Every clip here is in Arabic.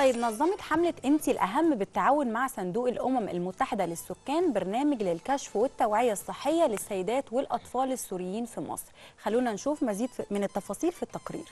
طيب، نظمت حملة انتي الأهم بالتعاون مع صندوق الأمم المتحدة للسكان برنامج للكشف والتوعية الصحية للسيدات والأطفال السوريين في مصر. خلونا نشوف مزيد من التفاصيل في التقرير.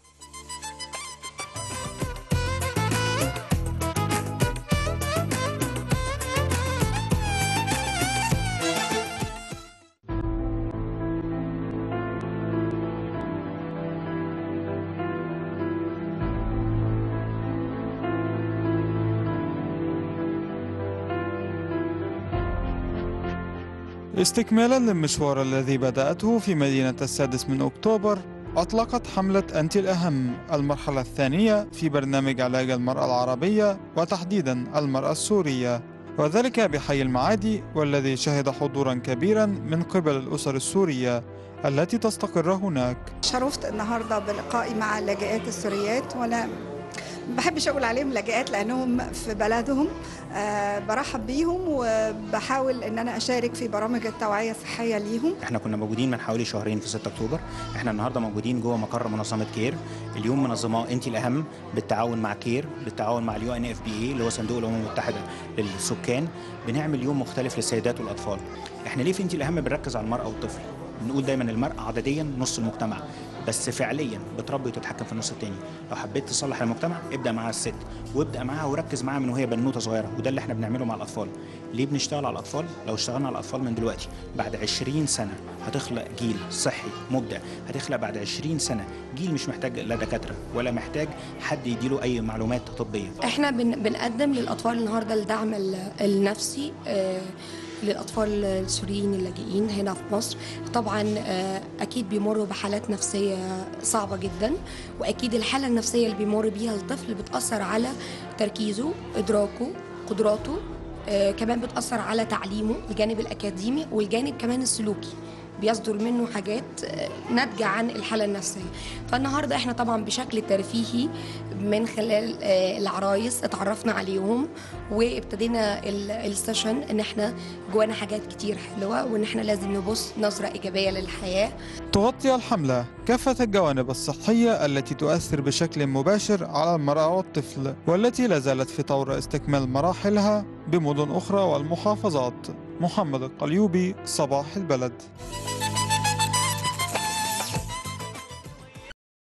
استكمالا للمشوار الذي بدأته في مدينة السادس من أكتوبر، أطلقت حملة أنت الأهم المرحلة الثانية في برنامج علاج المرأة العربية وتحديدا المرأة السورية، وذلك بحي المعادي، والذي شهد حضورا كبيرا من قبل الأسر السورية التي تستقر هناك. شرفت النهارده بلقائي مع اللاجئات السوريات، وانا ما بحبش اقول عليهم لاجئات لانهم في بلدهم. برحب بيهم وبحاول ان انا اشارك في برامج التوعيه الصحيه ليهم. احنا كنا موجودين من حوالي شهرين في 6 اكتوبر، احنا النهارده موجودين جوه مقر منظمه كير. اليوم منظمه انت الاهم بالتعاون مع كير، بالتعاون مع UNFPA اللي هو صندوق الامم المتحده للسكان. بنعمل يوم مختلف للسيدات والاطفال. احنا ليه في انت الاهم بنركز على المراه والطفل؟ بنقول دايما المراه عدديا نص المجتمع، بس فعليا بتربي وتتحكم في النص الثاني. لو حبيت تصلح المجتمع ابدا معاها الست، وابدا معاها وركز معاها من وهي بنوته صغيره، وده اللي احنا بنعمله مع الاطفال. ليه بنشتغل على الاطفال؟ لو اشتغلنا على الاطفال من دلوقتي بعد 20 سنه هتخلق جيل صحي مبدع، هتخلق بعد 20 سنه جيل مش محتاج لا دكاتره ولا محتاج حد يديله اي معلومات طبيه. احنا بنقدم للاطفال النهارده الدعم النفسي للأطفال السوريين اللاجئين هنا في مصر. طبعا أكيد بيمروا بحالات نفسية صعبة جدا، وأكيد الحالة النفسية اللي بيمر بيها الطفل بتأثر على تركيزه، إدراكه، قدراته، كمان بتأثر على تعليمه الجانب الأكاديمي والجانب كمان السلوكي، بيصدر منه حاجات ناتجة عن الحالة النفسية. فالنهاردة احنا طبعا بشكل ترفيهي من خلال العرايس اتعرفنا عليهم، وابتدينا السيشن ان احنا جوانا حاجات كتير حلوة، وان احنا لازم نبص نظرة ايجابية للحياة. تغطي الحملة كافة الجوانب الصحية التي تؤثر بشكل مباشر على المرأة والطفل، والتي لا زالت في طور استكمال مراحلها بمدن أخرى والمحافظات. محمد القليوبي، صباح البلد.